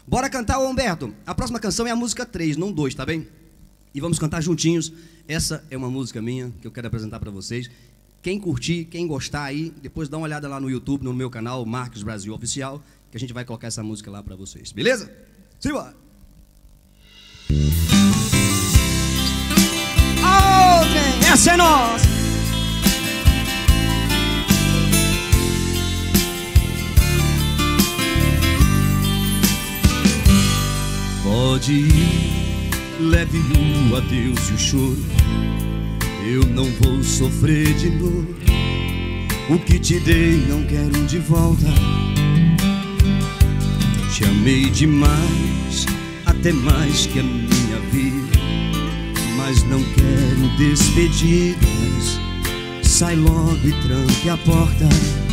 Bora cantar, ô Humberto. A próxima canção é a música 3, não 2, tá bem? E vamos cantar juntinhos. Essa é uma música minha que eu quero apresentar pra vocês. Quem curtir, quem gostar aí, depois dá uma olhada lá no YouTube, no meu canal, Marcos Brasil Oficial, que a gente vai colocar essa música lá pra vocês, beleza? Simbora! Oh, essa é nossa! Pode ir, leve o adeus e o choro. Eu não vou sofrer de novo. O que te dei não quero de volta. Te amei demais, até mais que a minha vida, mas não quero despedidas. Sai logo e tranque a porta.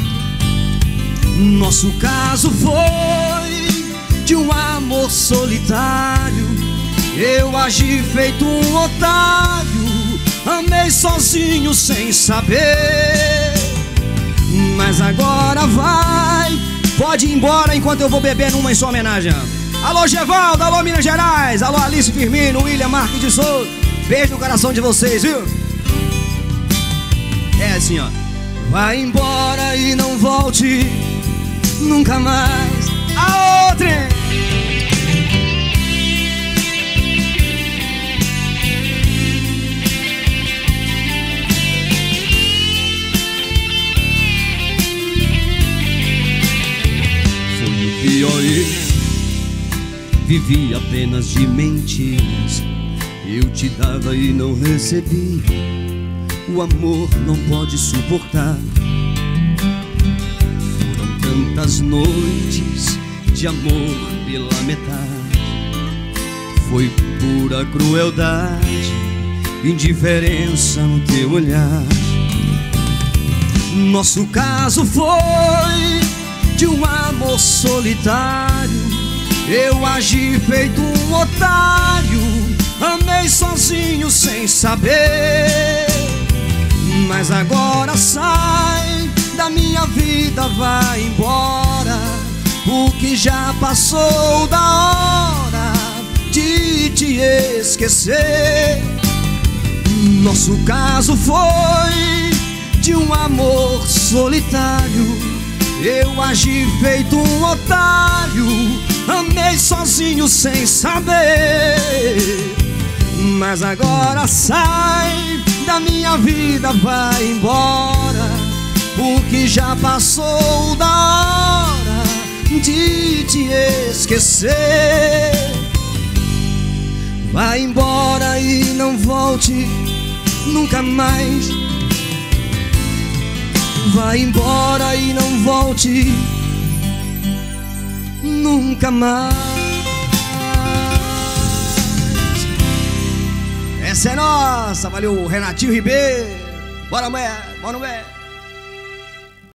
Nosso caso foi de um amor solitário. Eu agi feito um otário, amei sozinho sem saber. Mas agora vai, pode ir embora enquanto eu vou beber numa em sua homenagem. Alô Gevaldo, alô Minas Gerais, alô Alice Firmino, William Marques de Souza. Beijo no coração de vocês, viu? É assim, ó. Vai embora e não volte nunca mais. A outra. Pior eu vivi apenas de mentiras. Eu te dava e não recebi. O amor não pode suportar. Foram tantas noites de amor pela metade. Foi pura crueldade, indiferença no teu olhar. Nosso caso foi de um amor solitário. Eu agi feito um otário, amei sozinho sem saber. Mas agora sai da minha vida, vai embora, porque já passou da hora de te esquecer. Nosso caso foi de um amor solitário. Eu agi feito um otário, amei sozinho sem saber. Mas agora sai da minha vida, vai embora, porque já passou da hora de te esquecer. Vai embora e não volte nunca mais. Vai embora e não volte nunca mais. Essa é nossa, valeu Renatinho Ribeiro. Bora mulher, bora mulher.